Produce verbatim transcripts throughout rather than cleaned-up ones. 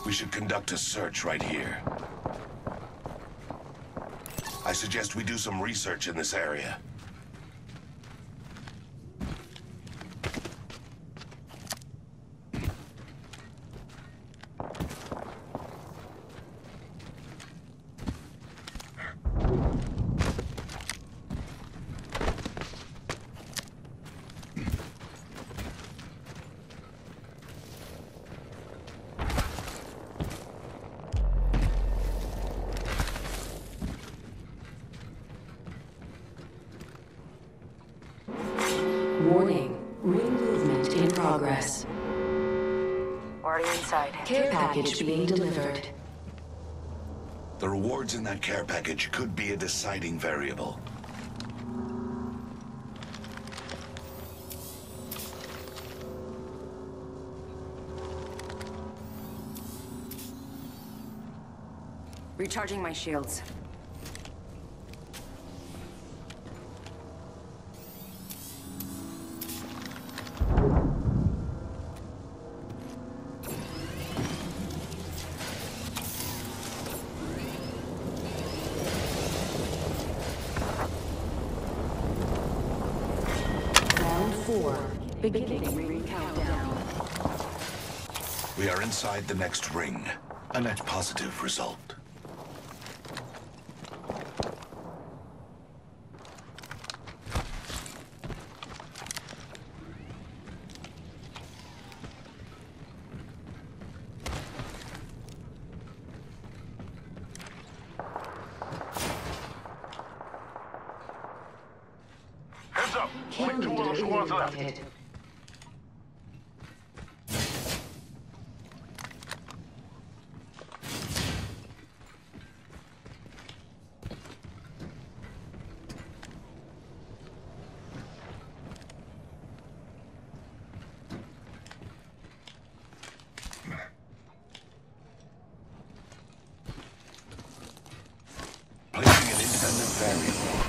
We should conduct a search right here. I suggest we do some research in this area. Warning. Ring movement in progress. Already inside. Care package being delivered. The rewards in that care package could be a deciding variable. Recharging my shields. Four. Beginning ring countdown. We are inside the next ring. A net positive result. Heads up! Only two of the squads left. Placing an independent variable.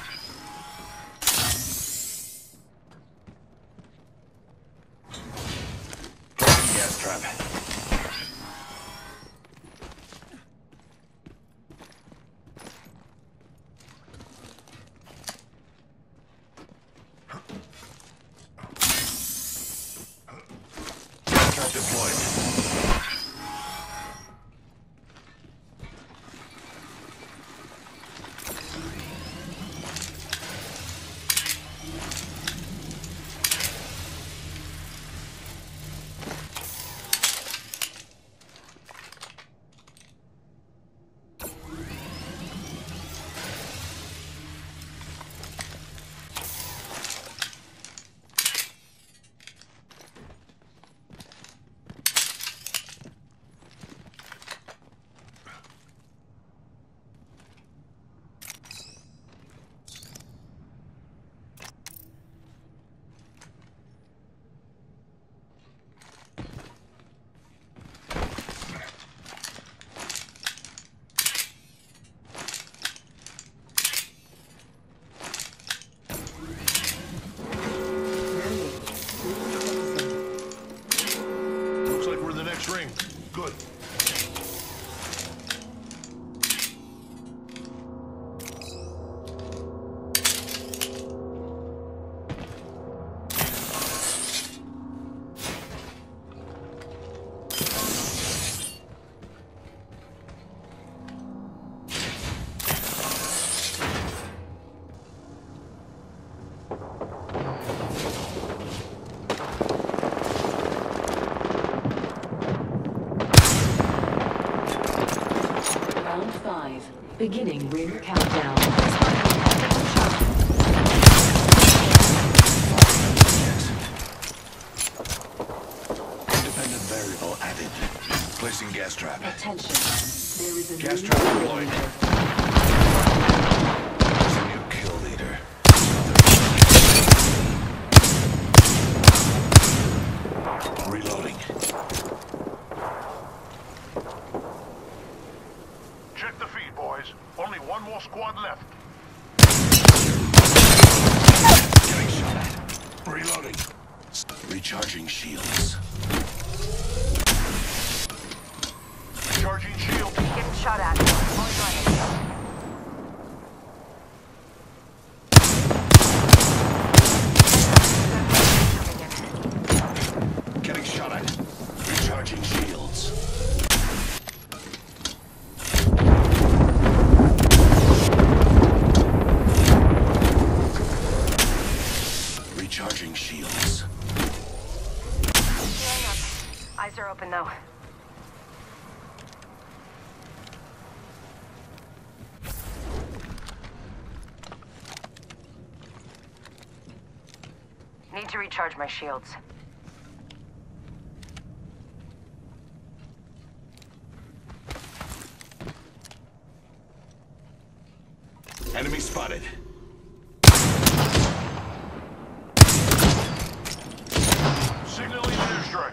Gas trap. Gas trap deployed. Ring. Good. Beginning ring countdown. Independent variable added. Placing gas trap. Attention. There is a Gas new trap kill deployed. leader. There's a new kill leader. Reloading. Check the feed, boys. Only one more squad left. Getting shot at. Reloading. Recharging shields. Recharging shield. Getting shot at. Only running. Getting shot at. Recharging shields. Recharging shields. Healing up. Eyes are open though. Need to recharge my shields. Enemy spotted. Signaling an airstrike.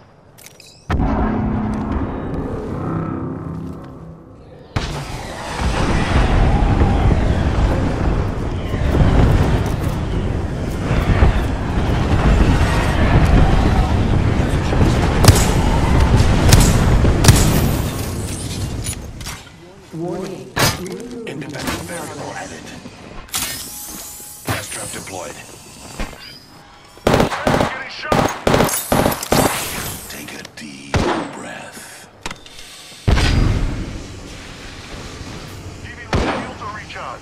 Warning. Independent variable added. Gas trap deployed. Getting shot. Take a deep breath. Giving my shields a recharge.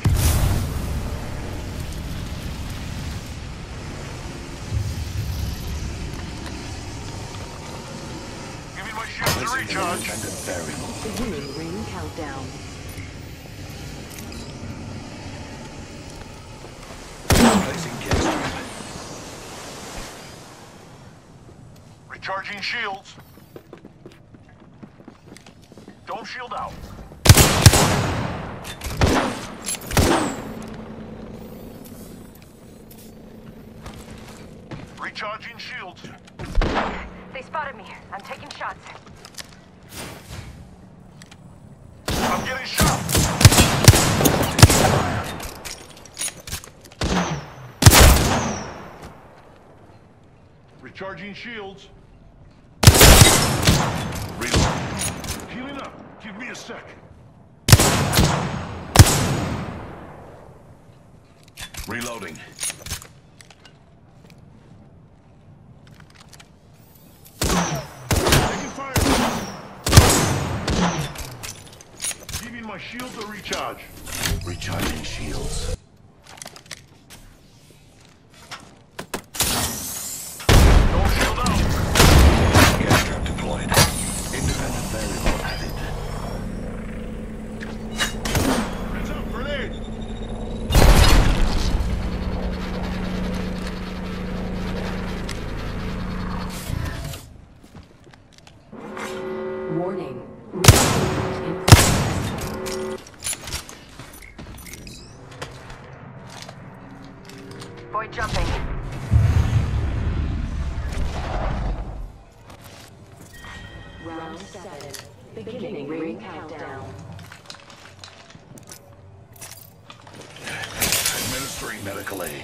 Giving my shields a Placing an recharge. independent variable. Beginning ring countdown. Placing gas trap. Recharging shields. Dome shield out. Recharging shields. They spotted me. I'm taking shots. I'm getting shot. Recharging shields. Reload. Healing up. Give me a sec. Reloading. Taking fire. Giving my shields a recharge. Recharging shields. Dome shield out. Gas trap deployed. Independent variable added. Heads up, grenade. Warning. Ring in progress. Boy jumping. Round seven. Beginning ring countdown. Administering medical aid.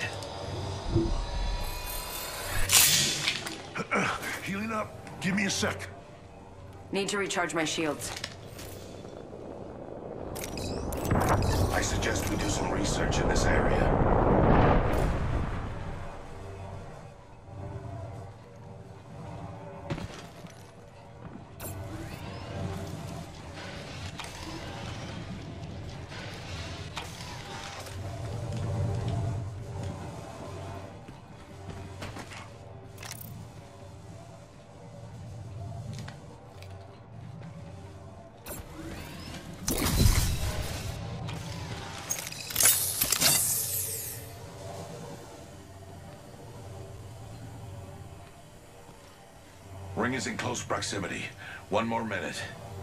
Healing up. Give me a sec. Need to recharge my shields. I suggest we do some research in this area. Ring is in close proximity. One more minute.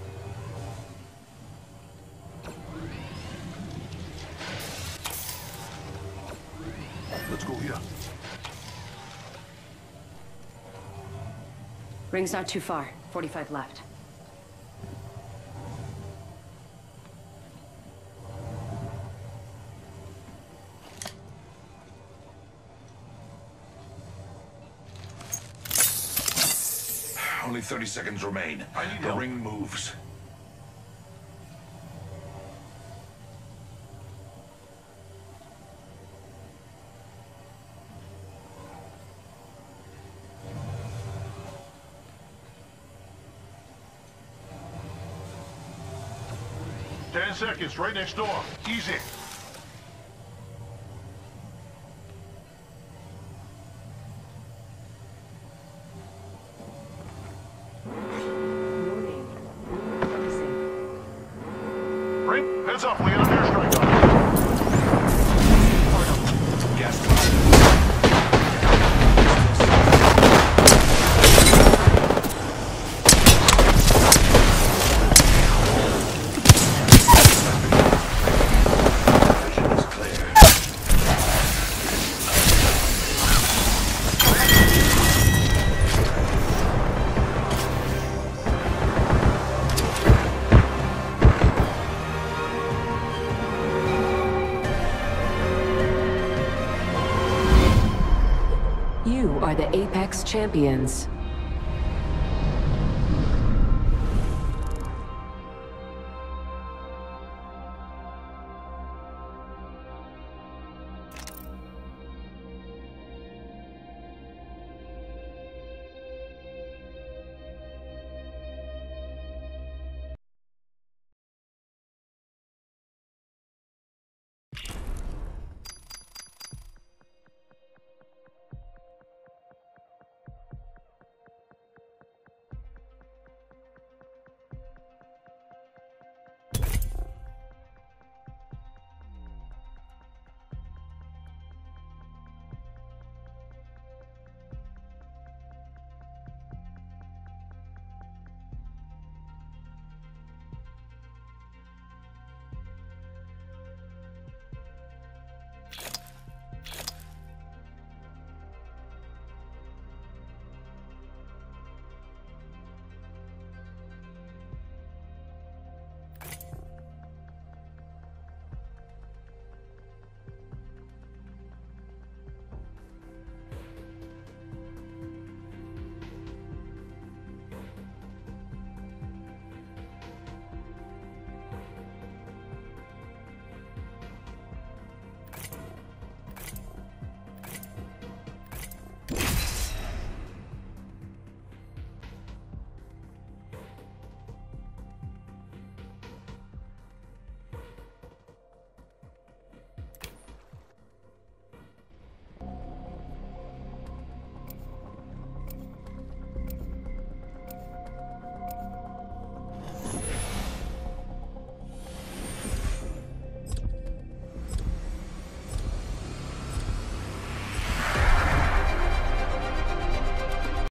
Let's go here. Ring's not too far. forty-five left. Only thirty seconds remain. I need The help. ring moves. Ten seconds, right next door. Easy. Ring, heads up, we got an airstrike on. Gas Vision is clear. You are the Apex Champions.